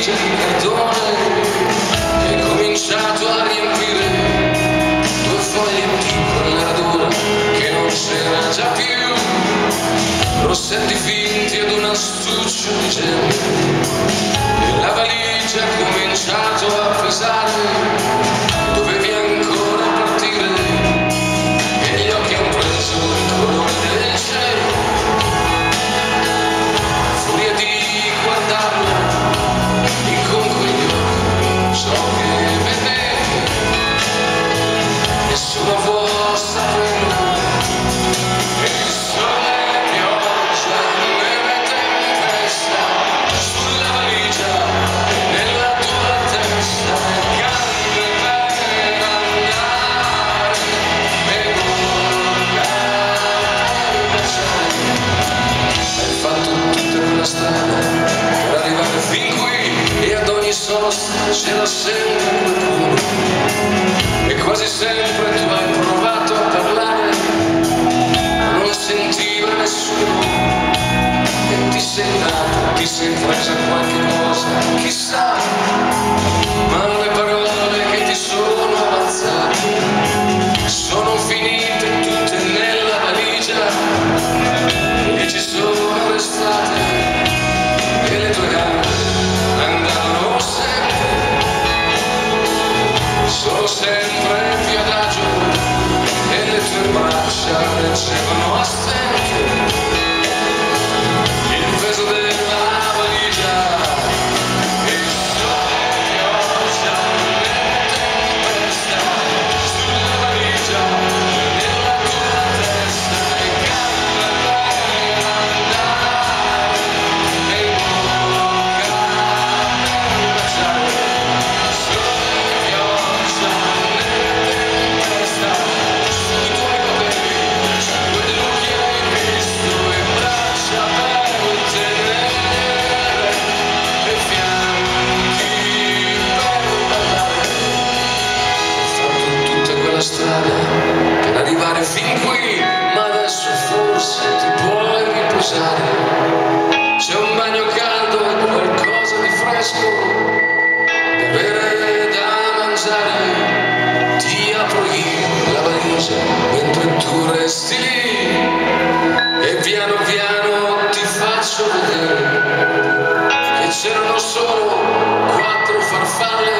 valigia di cartone e ho cominciato a riempire 2 foglietti con la radura che non c'era già più, rossetti finti ed un astuccio di gemme, e la valigia ha cominciato a pesare. Dovevi ancora partire e gli occhi hanno preso il colore del cielo, furia di guardarlo e con quegli occhi ciò che vedevi nessuno può saperlo. E il sole, pioggia, neve, tempesta sulla valigia e nella tua testa, e gambe per andare e bocca per baciare. Hai fatto tutta quella strada per arrivare fin qui, e ad ogni sosta c'era sempre qualcuno, e quasi sempre tu hai provato a parlare, ma non sentiva nessuno, e ti sei data, ti sei presa qualche cosa, chissà, ma le parole che ti sono avanzate sono finite tutte nella valigia e ci sono restate, e le tue gambe andavano sempre, sono sempre più adagio, e le tue braccia reggevano a stento il peso della valigia. E il sole, pioggia, neve, tempesta sulla valigia, nella tua testa, e gambe per andare e bocca per baciare. Sole, pioggia, neve, tempesta sui tuoi capelli, sangue dell'occhi hai visto, e braccia per tenere e fianchi per ballare. Ho fatto tutta quella strada per arrivare fin qui, ma adesso forse ti puoi riposare. C'è un bagno caldo e qualcosa di fresco da bere e da mangiare. Ti apro io la valigia mentre tu resti lì, e piano piano ti faccio vedere che c'erano solo 4 farfalle